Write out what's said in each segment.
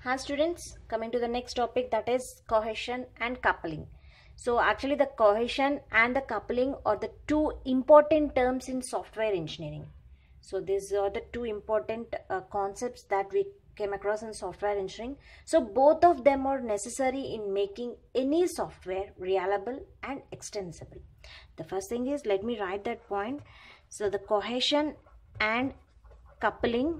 Hi students, coming to the next topic, that is cohesion and coupling. So actually the cohesion and the coupling are the two important terms in software engineering. So these are the two important concepts that we came across in software engineering. So both of them are necessary in making any software reliable and extensible. The first thing is, let me write that point. So the cohesion and coupling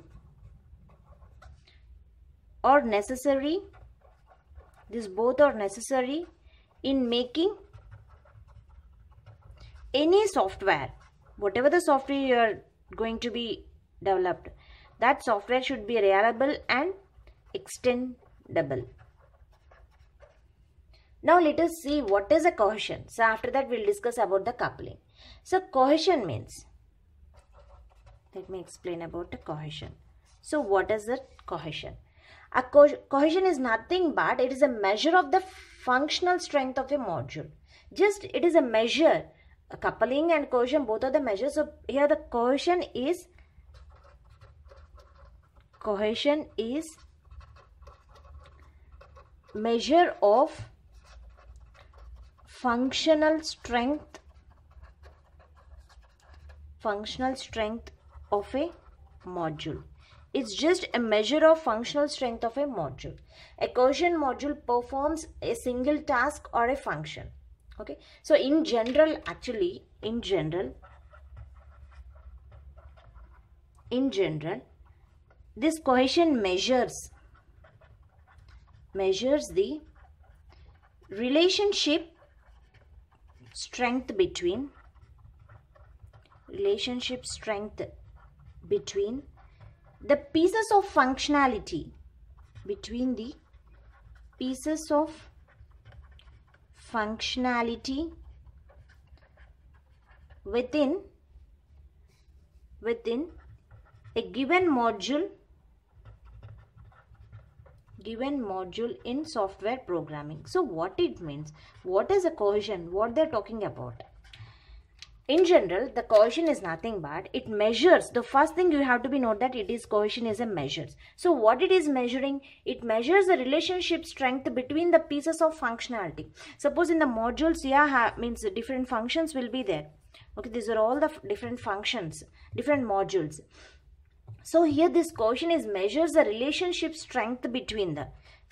are necessary. These both are necessary in making any software. Whatever the software you are going to be developed, that software should be reliable and extendable. Now let us see what is a cohesion. So after that we'll discuss about the coupling. So cohesion means, let me explain about the cohesion. So what is the cohesion? A cohesion is nothing but it is a measure of the functional strength of a module. Just it is a measure. A coupling and cohesion, both are the measures. So here the cohesion is measure of functional strength of a module. It's just a measure of functional strength of a module. A cohesion module performs a single task or a function. Okay, so in general, this cohesion measures the relationship strength between the pieces of functionality, within a given module in software programming. So what it means, what is a cohesion, what they're talking about? In general, the cohesion is nothing but it measures. The first thing you have to be note that it is cohesion is a measures. So what it is measuring? It measures the relationship strength between the pieces of functionality. Suppose in the modules, means different functions will be there. Okay, these are all the different functions, different modules. So here this cohesion is measures the relationship strength between the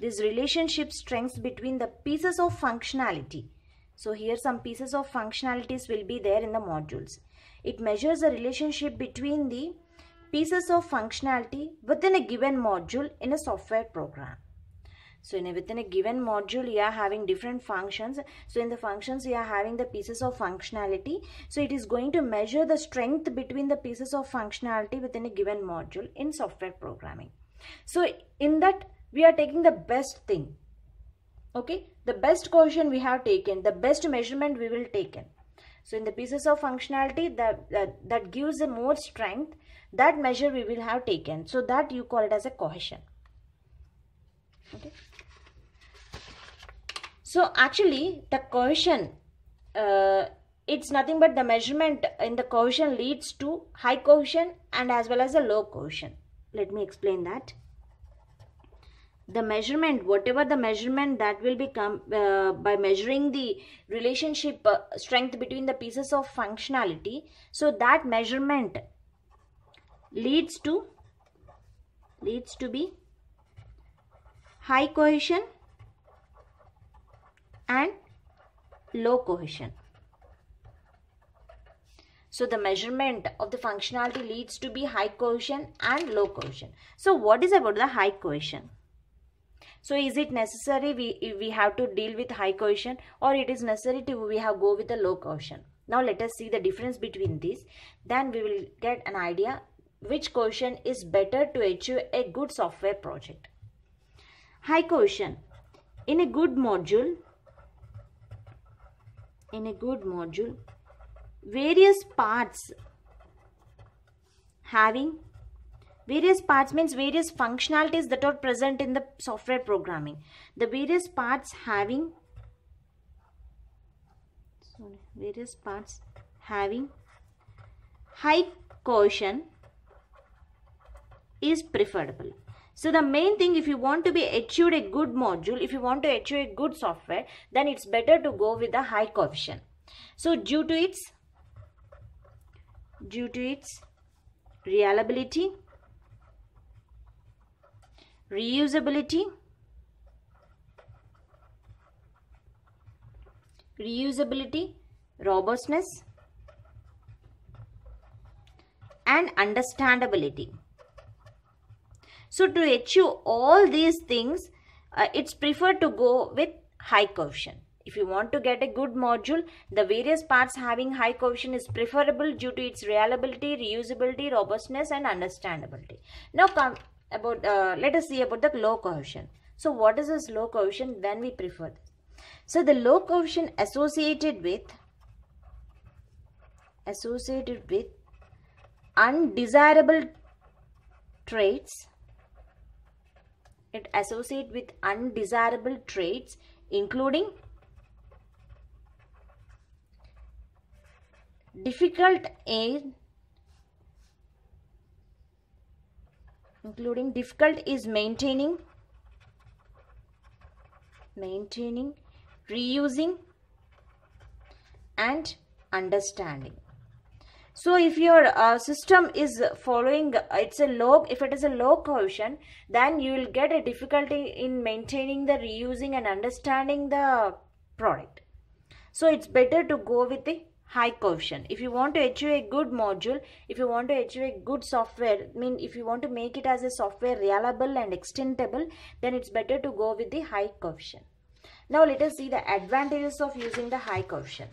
pieces of functionality. So here some pieces of functionalities will be there in the modules. It measures the relationship between the pieces of functionality within a given module in a software program. So within a given module, you are having different functions. So in the functions, you are having the pieces of functionality. So it is going to measure the strength between the pieces of functionality within a given module in software programming. So in that, we are taking the best thing. Okay, the best cohesion we have taken, the best measurement we will taken. So in the pieces of functionality that gives a more strength, that measure we will have taken. So that you call it as a cohesion. Okay. So actually the cohesion, it's nothing but the measurement in the cohesion leads to high cohesion and as well as a low cohesion. Let me explain that. The measurement, whatever the measurement that will become by measuring the relationship strength between the pieces of functionality, so that measurement leads to be high cohesion and low cohesion. So the measurement of the functionality leads to be high cohesion and low cohesion. So what is about the high cohesion? So is it necessary we have to deal with high cohesion, or it is necessary to we have go with the low cohesion? Now let us see the difference between these. Then we will get an idea which cohesion is better to achieve a good software project. High cohesion. In a good module, various parts means various functionalities that are present in the software programming. The various parts having high cohesion is preferable. So the main thing, if you want to be achieved a good module, if you want to achieve a good software, then it's better to go with the high coefficient. So due to its reliability, reusability, robustness, and understandability. So to achieve all these things, it's preferred to go with high coefficient. If you want to get a good module, the various parts having high coefficient is preferable due to its reliability, reusability, robustness, and understandability. Now let us see about the low coefficient. So what is this low coefficient when we prefer this? So the low coefficient associated with undesirable traits. It associates with undesirable traits, including difficult is maintaining, reusing, and understanding. So if your system is following, if it is a low coefficient, then you will get a difficulty in maintaining the reusing and understanding the product. So it's better to go with the high coefficient. If you want to achieve a good module, if you want to achieve a good software, if you want to make it as a software reliable and extendable, then it's better to go with the high coefficient. Now let us see the advantages of using the high coefficient.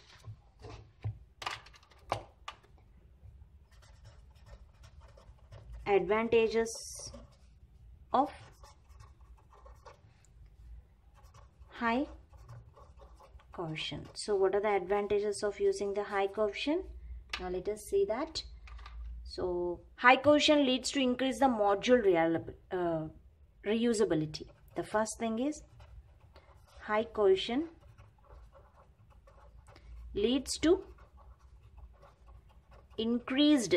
Advantages of high coefficient. So what are the advantages of using the high coefficient? Now let us see that. So high coefficient leads to increase the module reusability. The first thing is high coefficient leads to increased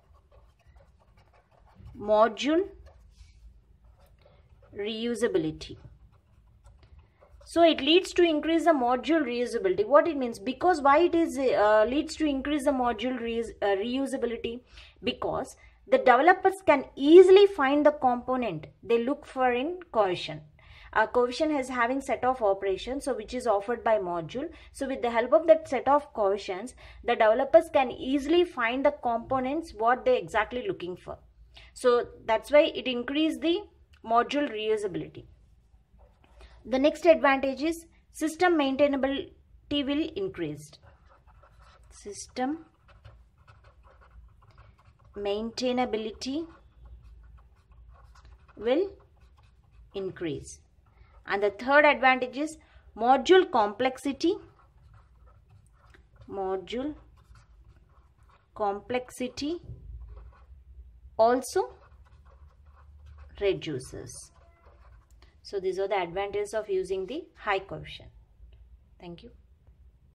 module reusability. So it leads to increase the module reusability. What it means? Because why it is leads to increase the module reusability? Because the developers can easily find the component they look for in cohesion. Cohesion is having set of operations, so which is offered by module. So with the help of that set of cohesions, the developers can easily find the components what they exactly looking for. So that's why it increases the module reusability. The next advantage is system maintainability will increase. System maintainability will increase. And the third advantage is module complexity. Module complexity also reduces. So these are the advantages of using the high coefficient. Thank you.